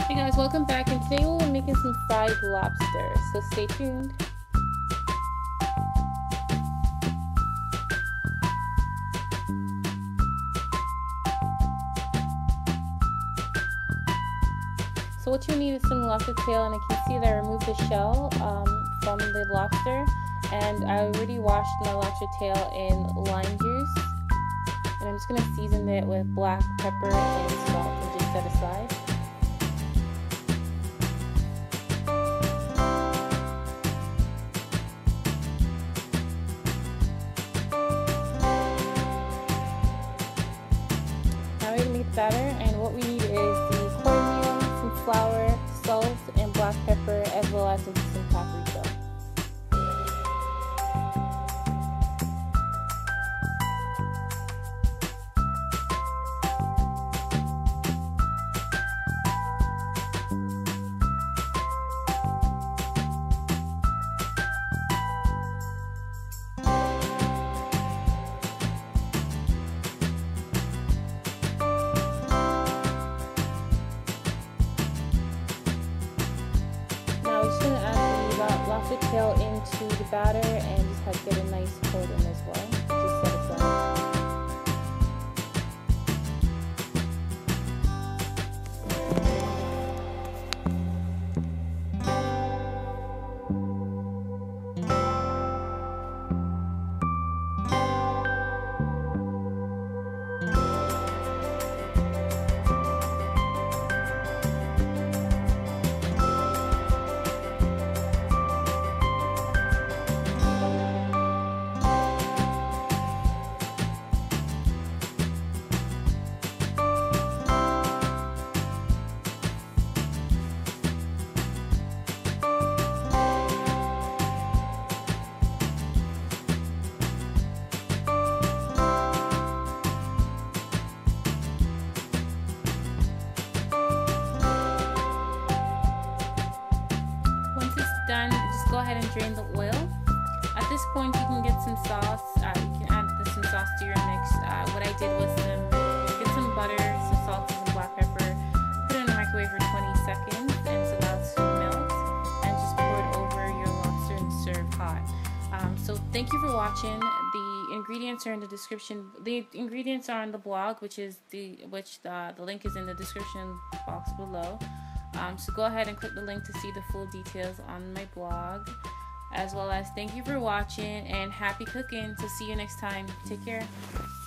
Hey guys, welcome back, and today we'll be making some fried lobster, so stay tuned. So what you need is some lobster tail, and I can see that I removed the shell from the lobster, and I already washed my lobster tail in lime juice, and I'm just going to season it with black pepper and salt and just set aside. Now we're going to make the batter, and what we need is the cornmeal, some flour, salt, and black pepper, as well as some paprika. Now we're just going to add the lobster tail into the batter and just have to get a nice coating as well. Just set aside. Done, just go ahead and drain the oil. At this point, you can get some sauce. You can add some sauce to your mix. What I did was get some butter, some salt, some black pepper, put it in the microwave for 20 seconds, and it's about to melt, and just pour it over your lobster and serve hot. So thank you for watching. The ingredients are in the description. The ingredients are on the blog, which the link is in the description box below. So go ahead and click the link to see the full details on my blog, as well as thank you for watching and happy cooking. So see you next time. Take care.